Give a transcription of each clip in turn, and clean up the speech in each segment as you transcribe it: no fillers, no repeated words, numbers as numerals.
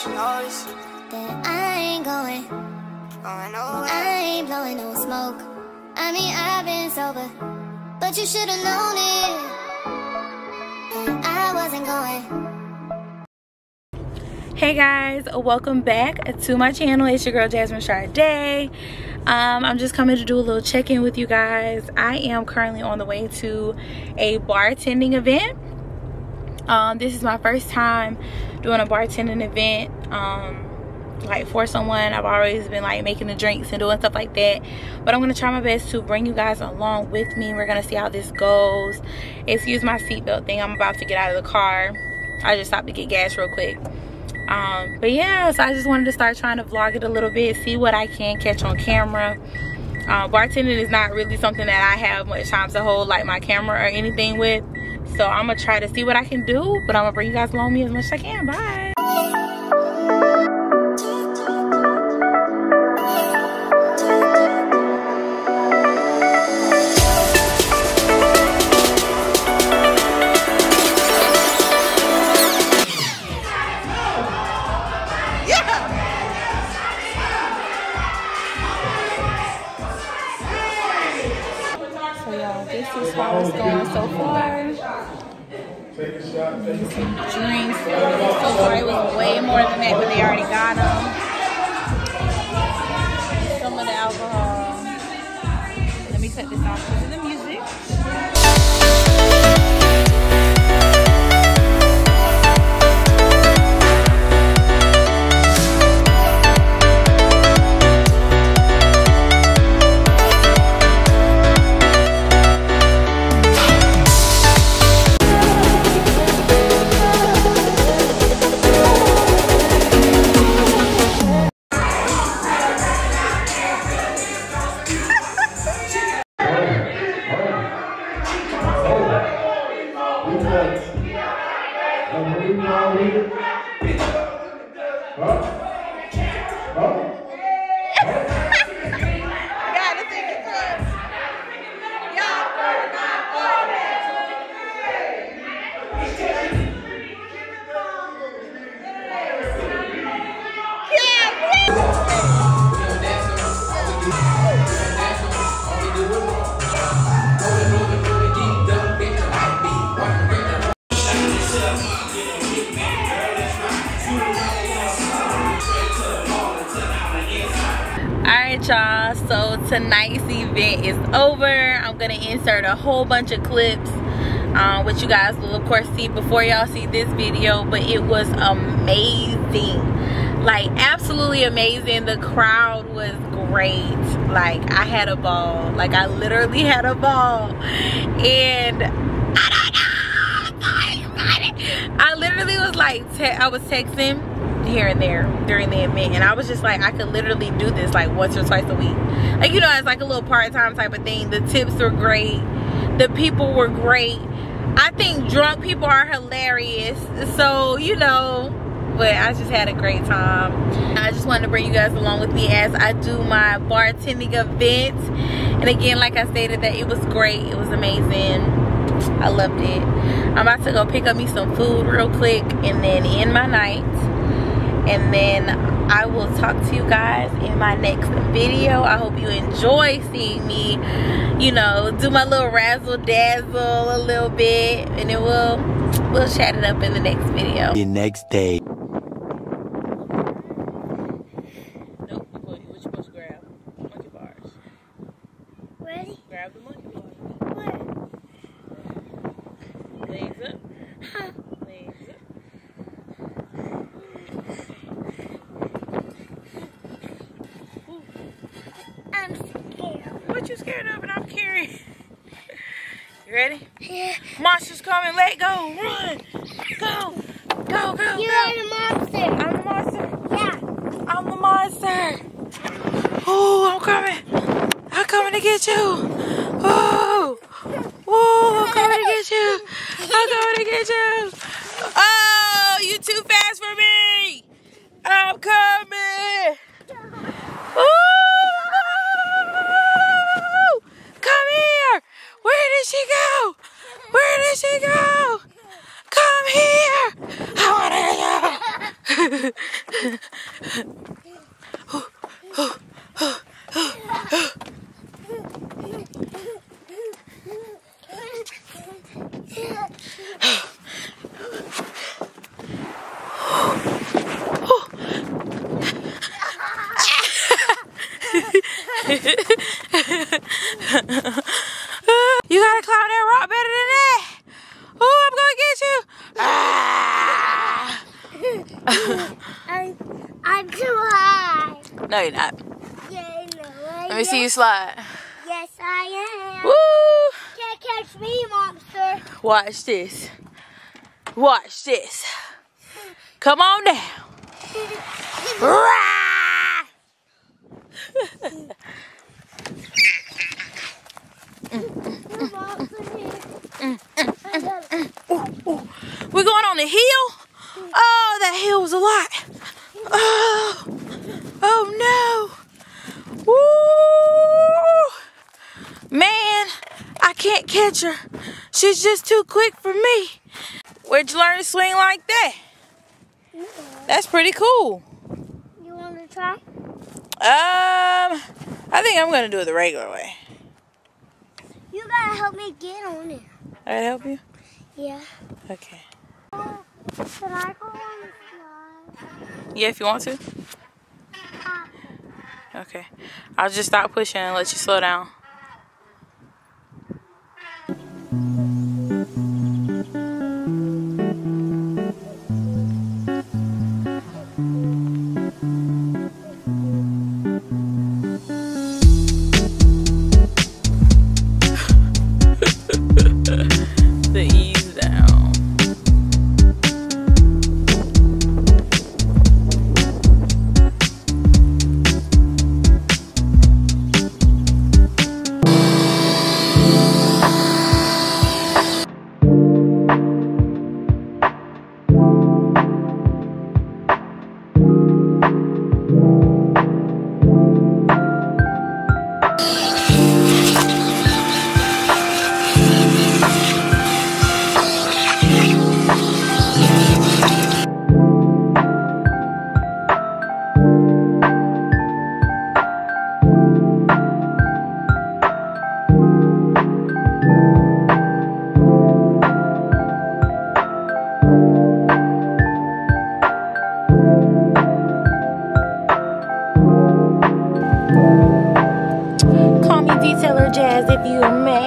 she knows that I ain't going nowhere. I ain't blowing no smoke. I mean, I've been sober, but you should've known it, that I wasn't going. Hey guys, welcome back to my channel. It's your girl Jasmine Sade. I'm just coming to do a little check-in with you guys. I am currently on the way to a bartending event. This is my first time doing a bartending event, like for someone. I've always been like making the drinks and doing stuff like that, but I'm gonna try my best to bring you guys along with me. We're gonna see how this goes. Excuse my seatbelt thing, I'm about to get out of the car. I just stopped to get gas real quick. But yeah, so I just wanted to start trying to vlog it a little bit, see what I can catch on camera. Bartending is not really something that I have much time to hold like my camera or anything with, so I'm gonna try to see what I can do, but I'm gonna bring you guys along with me as much as I can. Bye. This is how it's going so far. Drinks. So far it was way more than that, but they already got them. Some of the alcohol. Let me cut this off because of the music. Y'all, so tonight's event is over. I'm gonna insert a whole bunch of clips, which you guys will of course see before y'all see this video, but it was amazing, like absolutely amazing. The crowd was great. Like I had a ball. Like I literally had a ball, and I literally was like I was texting here and there during the event, and I was just like, I could literally do this like once or twice a week. Like, you know, it's like a little part-time type of thing. The tips were great, the people were great. I think drunk people are hilarious, so you know, but I just had a great time. I just wanted to bring you guys along with me as I do my bartending event. And again, like I stated, that it was great, it was amazing, I loved it. I'm about to go pick up me some food real quick and then end my night. And then I will talk to you guys in my next video. I hope you enjoy seeing me, you know, do my little razzle dazzle a little bit, and then we'll chat it up in the next video. The next day. Nope, what you supposed to grab? Monkey bars. Ready? Grab the monkey bars. Where? Legs up. Huh? Legs up. I'm scared. What you scared of? And I'm curious. You ready? Yeah. Monster's coming. Let go. Run. Go. Go, go, You're go. the monster. I'm the monster. Yeah. I'm the monster. Oh, I'm coming. I'm coming to get you. Oh. Whoa, I'm coming to get you. I'm coming to get you. Oh, you too fast for me. I'm coming. Ooh, come here. Where did she go? Where did she go? Come here. I want to go. You gotta climb that rock better than that. Oh, I'm gonna get you. I'm too high. No, you're not. Yeah, no, Let me see you slide. Yes, I am. Woo! Can't catch me, monster. Watch this. Watch this. Come on down. We're going on the hill. Oh, that hill was a lot. Oh no. Woo! Man, I can't catch her. She's just too quick for me. Where'd you learn to swing like that? That's pretty cool. You want to try? I think I'm gonna do it the regular way. You gotta help me get on it. I gotta help you? Yeah. Okay. Should I go on the slide? Yeah, if you want to. Okay. I'll just stop pushing and let you slow down. The ease down. Call me Detailer Jazz if you may.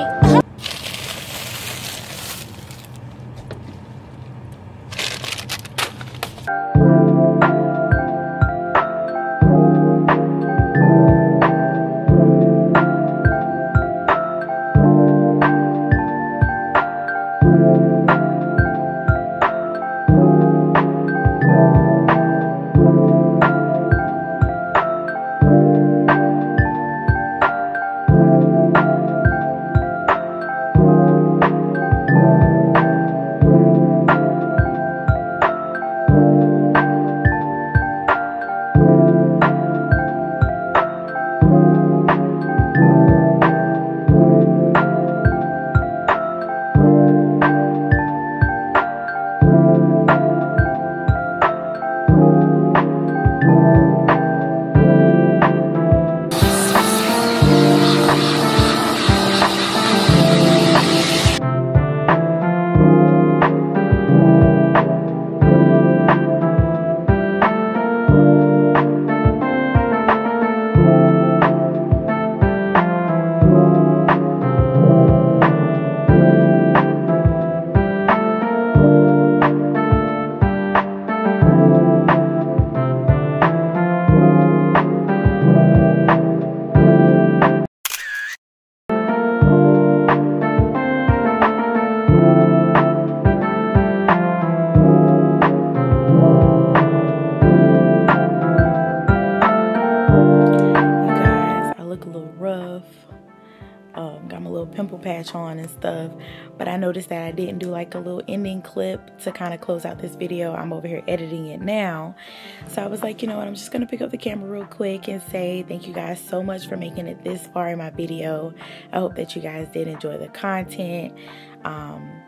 Got my little pimple patch on and stuff, but I noticed that I didn't do like a little ending clip to kind of close out this video. I'm over here editing it now, so I was like, you know what, I'm just gonna pick up the camera real quick and say thank you guys so much for making it this far in my video. I hope that you guys did enjoy the content.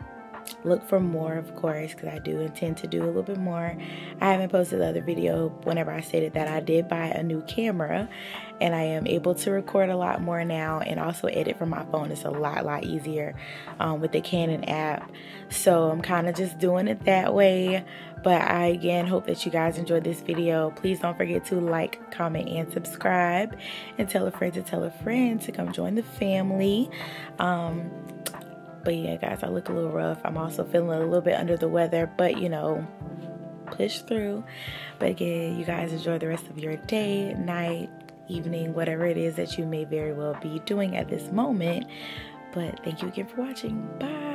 look for more, of course, because I do intend to do a little bit more. I haven't posted the other video whenever I stated that I did buy a new camera, and I am able to record a lot more now and also edit from my phone. It's a lot easier with the Canon app. So I'm kind of just doing it that way. But I again hope that you guys enjoyed this video. Please don't forget to like, comment, and subscribe, and tell a friend to come join the family. But yeah, guys, I look a little rough. I'm also feeling a little bit under the weather, but you know, push through. But again, you guys enjoy the rest of your day, night, evening, whatever it is that you may very well be doing at this moment. But thank you again for watching. Bye.